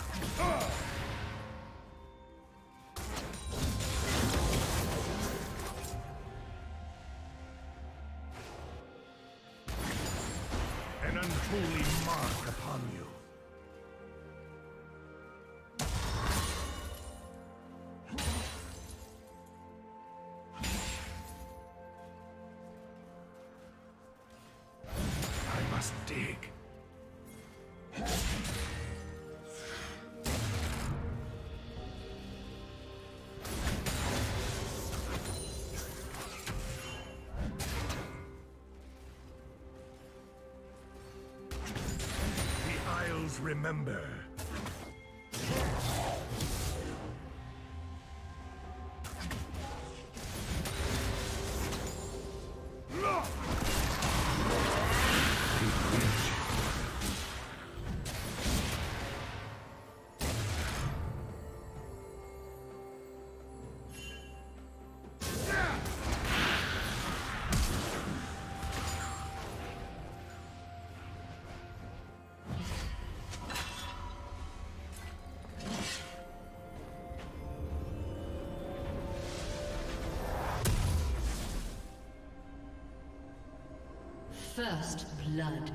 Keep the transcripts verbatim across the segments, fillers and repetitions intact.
An unholy mark upon you. I must dig. Remember. First blood.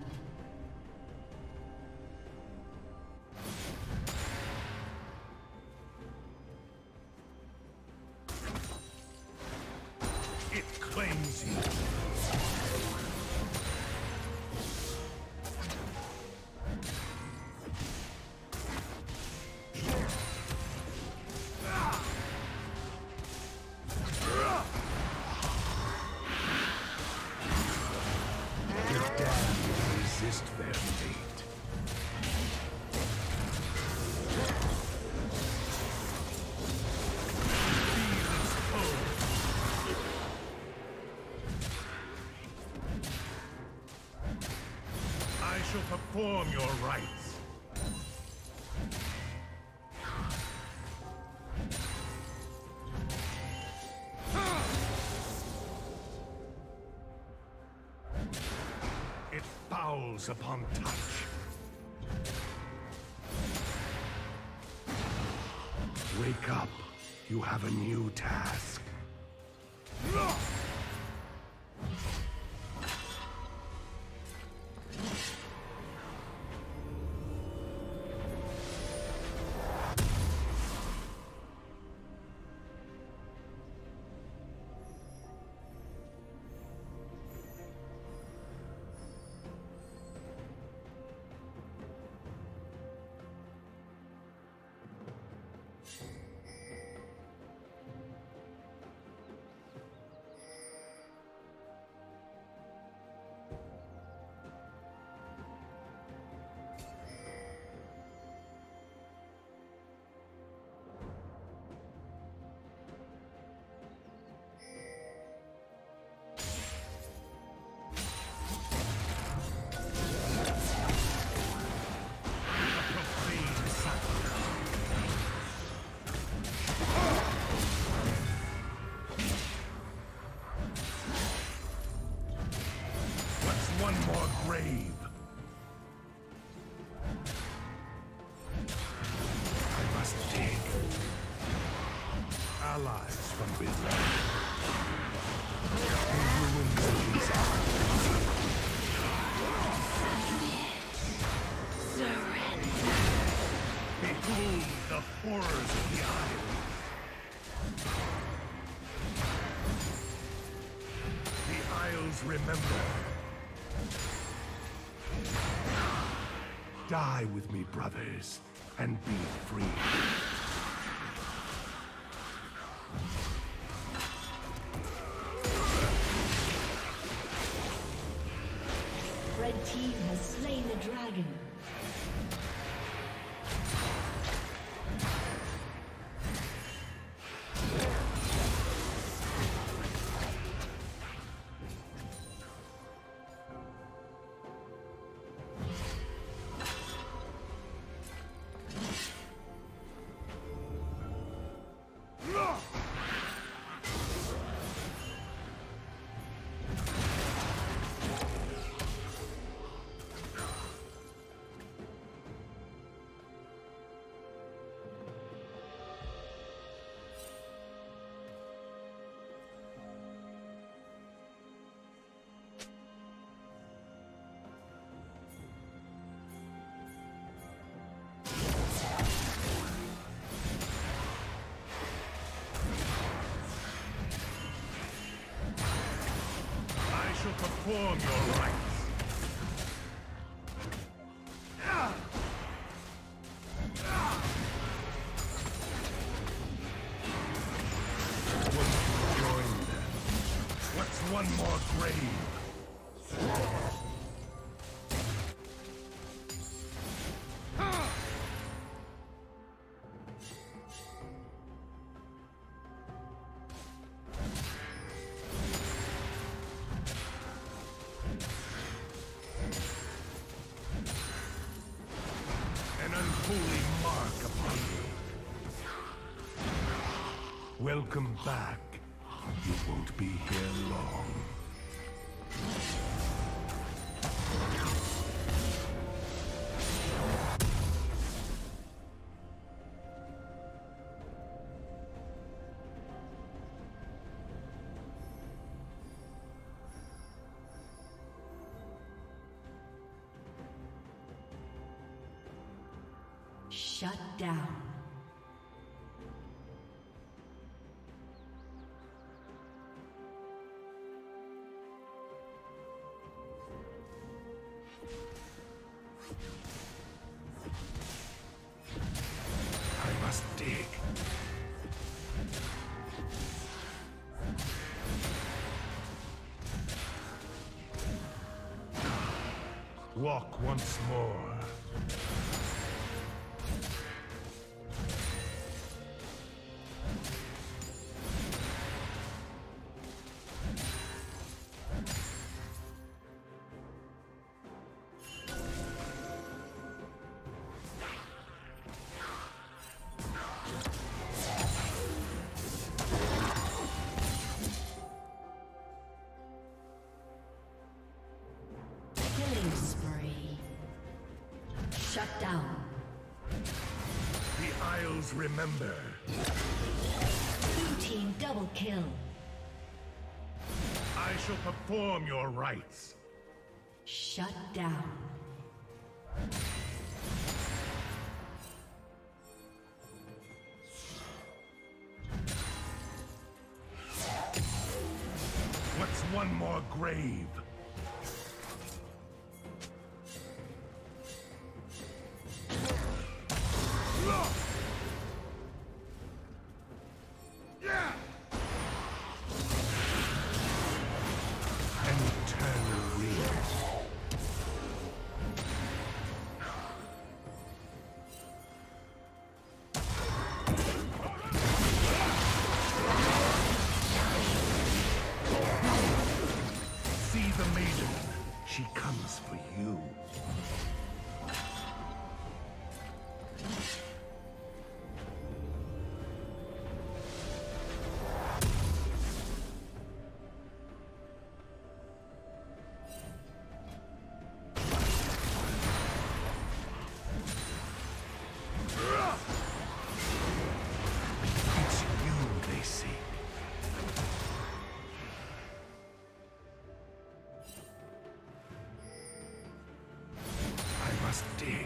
It claims you. Their fate. I shall perform your rites. Upon touch. Wake up. You have a new task. One more grave. I must dig. Allies from below. The ruins of these islands. Surrender. Behold the horrors of the island. The Isles remember. Die with me, brothers, and be free. Red team has slain the dragon. perform your rites. Join them. What's one more grave? Welcome back. You won't be here long. Shut down. I must dig. Walk once more. Shut down. The Isles remember. Blue team double kill. I shall perform your rites. Shut down. What's one more grave? She comes for you. It's you they seek. Must dig.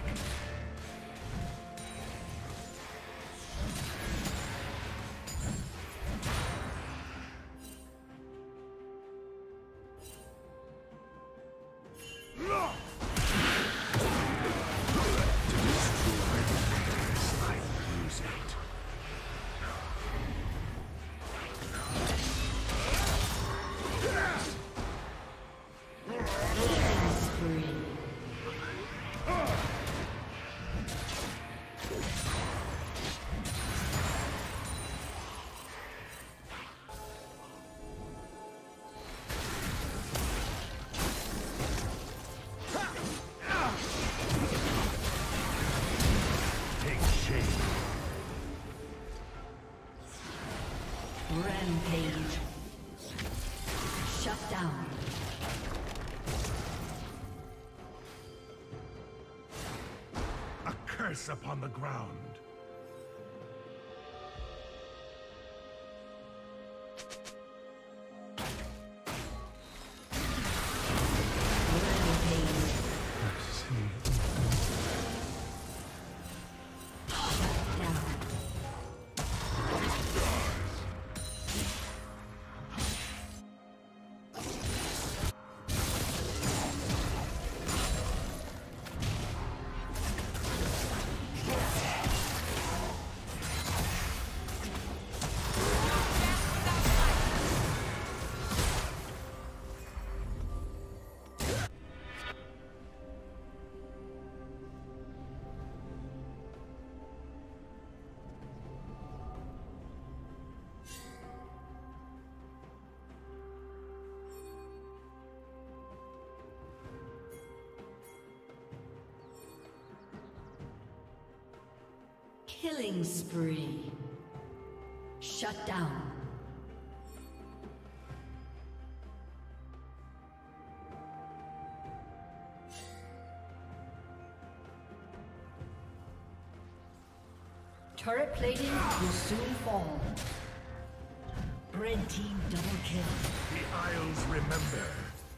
Rampage. Shut down. A curse upon the ground. Killing spree. Shut down. Turret plating will soon fall. Red team double kill. The Isles remember.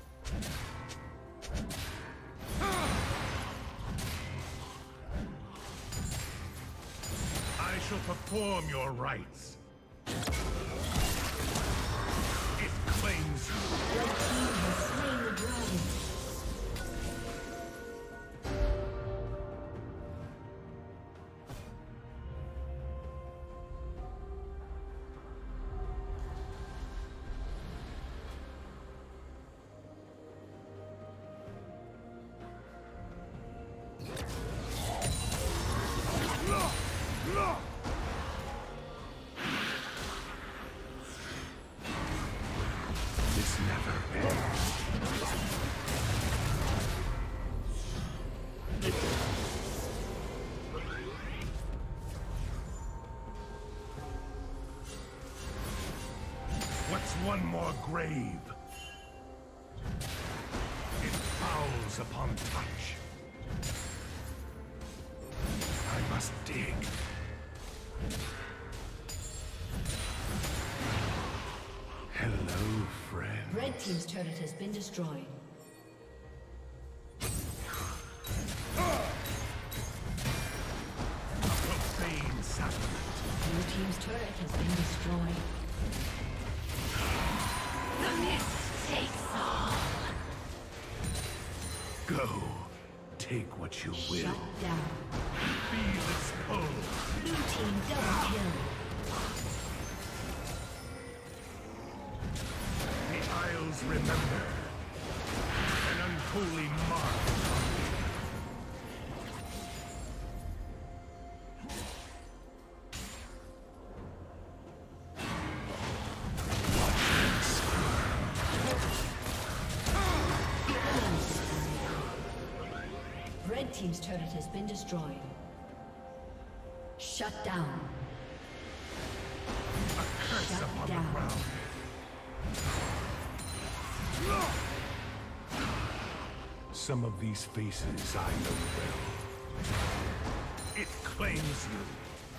I shall perform your rites. It claims you. Red team has slain the dragon. One more grave. It fouls upon touch. I must dig. Hello, friend. Red team's turret has been destroyed. A profane sacrament. Blue team's turret has been destroyed. The mist takes all. Go. Take what you will. Shut down. Feel its pull. Blue team double kill. The Isles remember. An unholy mark. Red team's turret has been destroyed. Shut down. A curse Shut upon down. the ground. Some of these faces I know well. It claims you.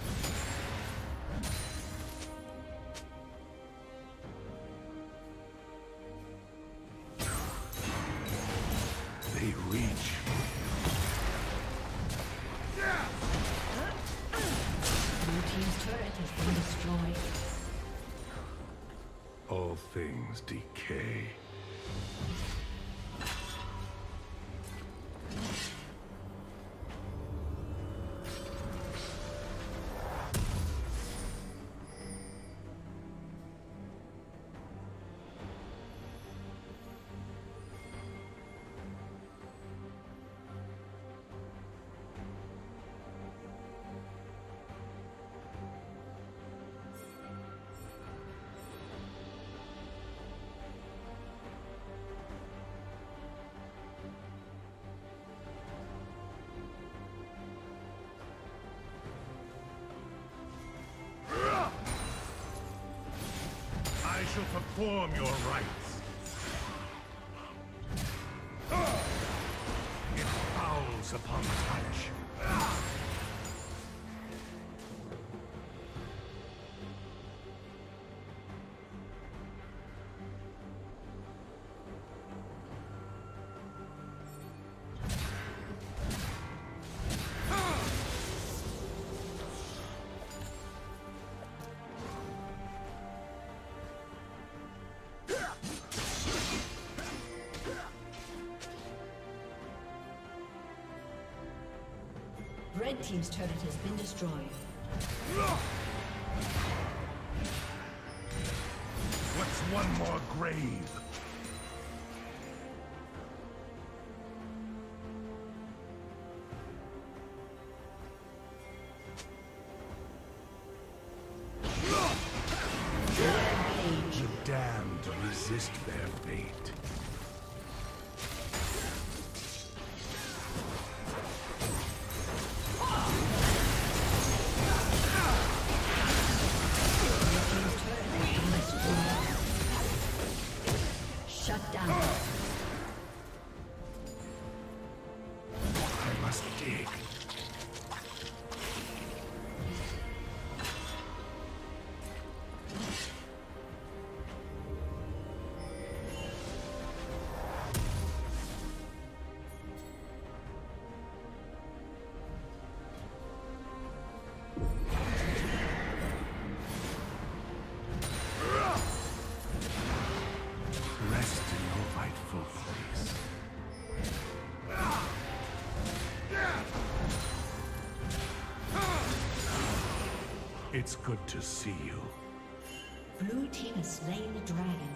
They reach. Blue team's turret has been destroyed. All things decay. I shall perform your rites. It fouls upon touch. Red team's turret has been destroyed. What's one more grave? The damned resist their fate. It's good to see you. Blue team has slain the dragon.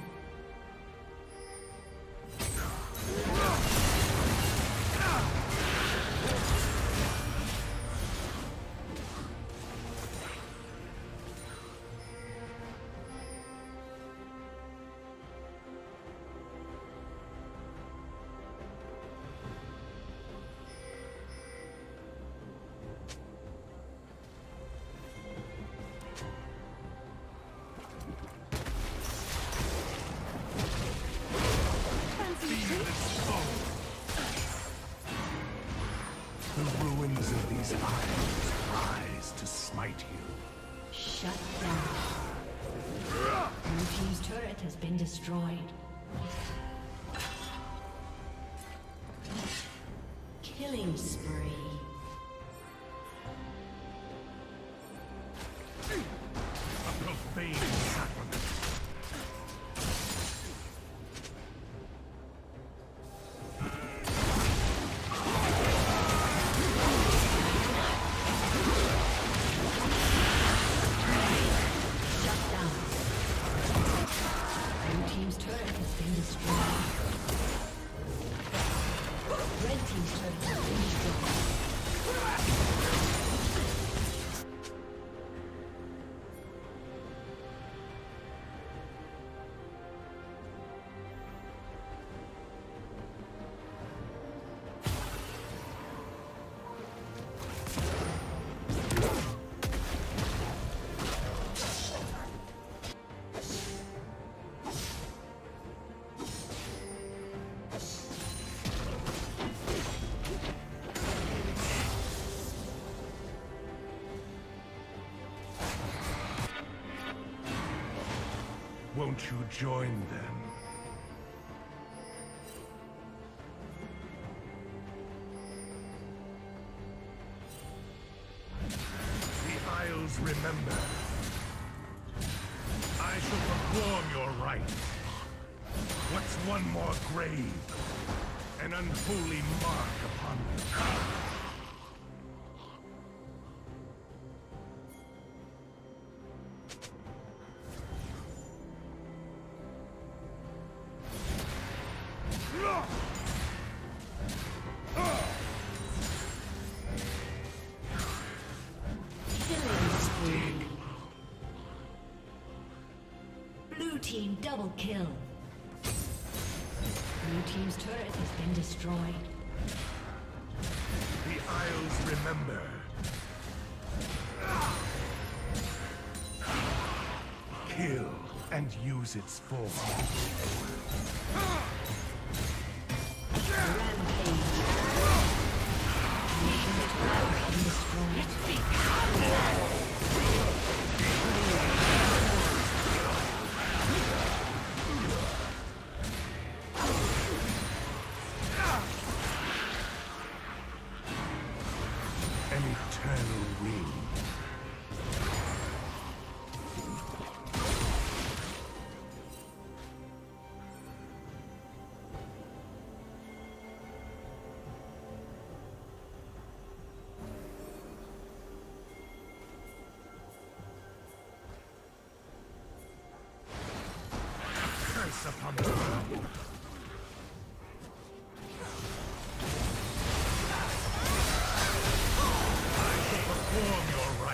The ruins of these isles rise to smite you. Shut down. Blue team's turret has been destroyed. Killing spree. A profane sacrament. Won't you join them? The Isles remember. I shall perform your rites. What's one more grave? An unholy mark upon you. Team double kill. Blue team's turret has been destroyed. The Isles remember. Kill and use its form. Rampage. Blue team's turret has been destroyed. Upon the ground. I shall perform your rites.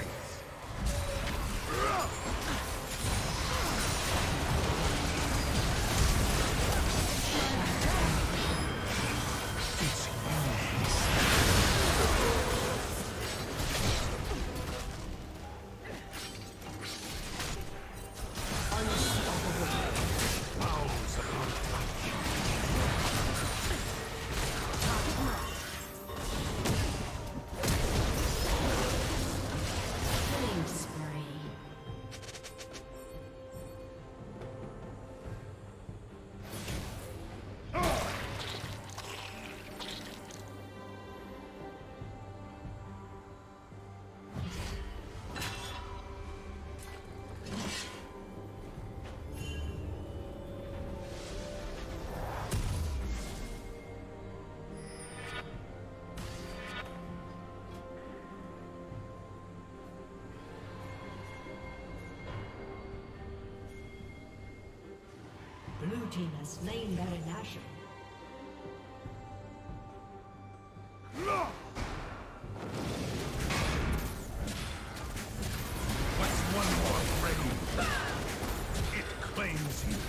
team has slain Baron Nashor. What's one more grave? It claims you.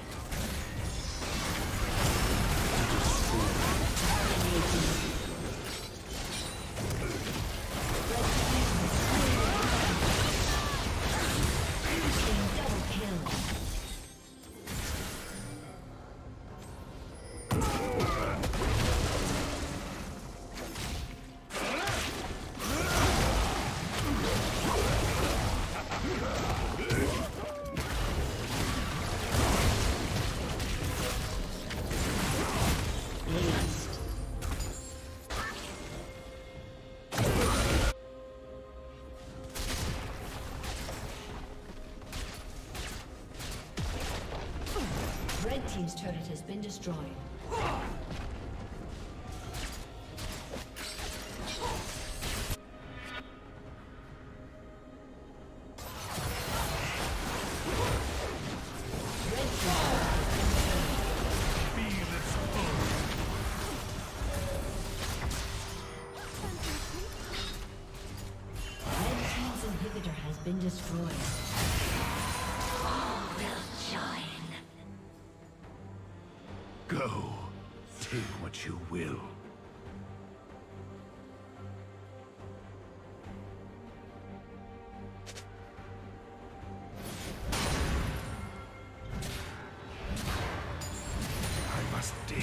Red team's turret has been destroyed. Been destroyed. All will shine. Go. Take what you will. I must dig.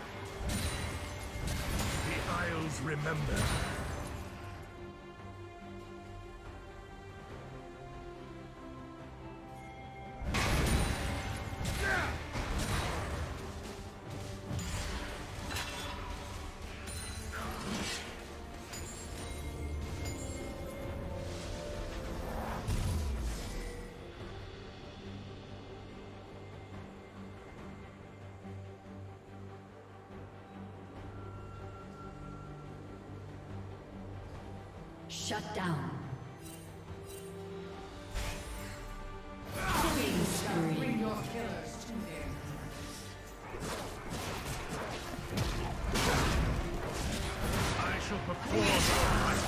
The Isles remember. Shut down. Killing spree. Bring your killers to me. I shall perform your right.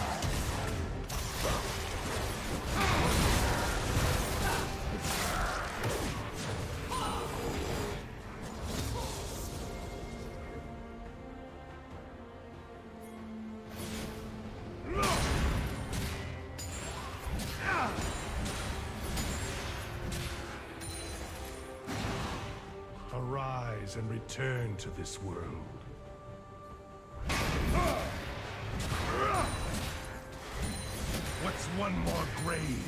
Arise and return to this world. What's one more grave?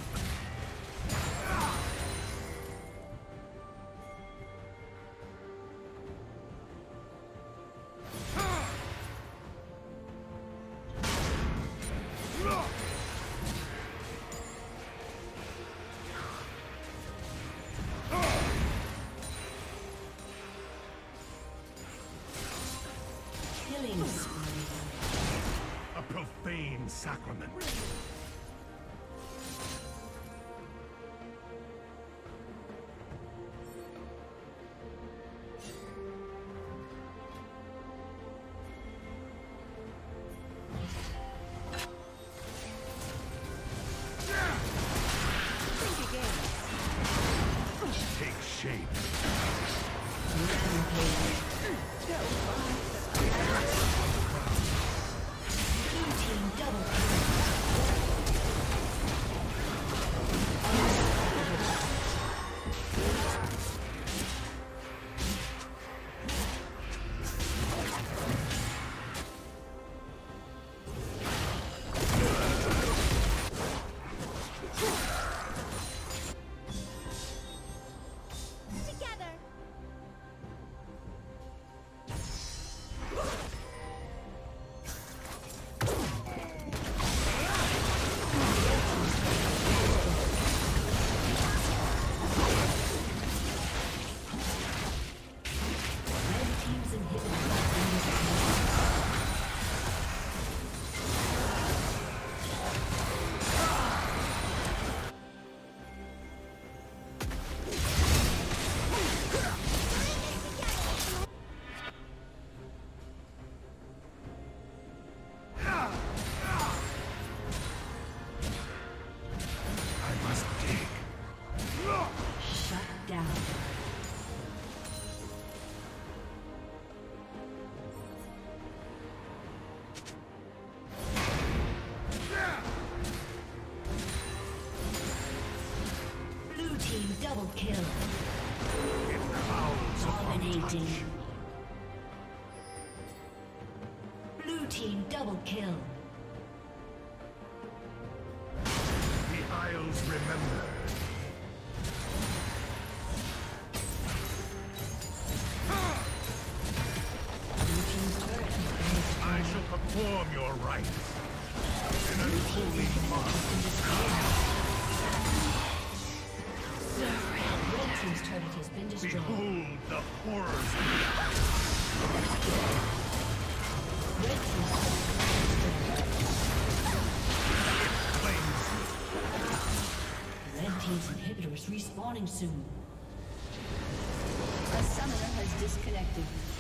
A profane sacrament. Take shape. Blue team double kill. kill. It howls upon Dominating. touch. Blue team double kill. The Isles remember. Blue team's turret has been destroyed. I shall perform your rites. An unholy mark. Red team's turret has been destroyed. Behold the horrors. Red team's turret has Flames. been destroyed. Red team's inhibitor is respawning soon. A summoner has disconnected.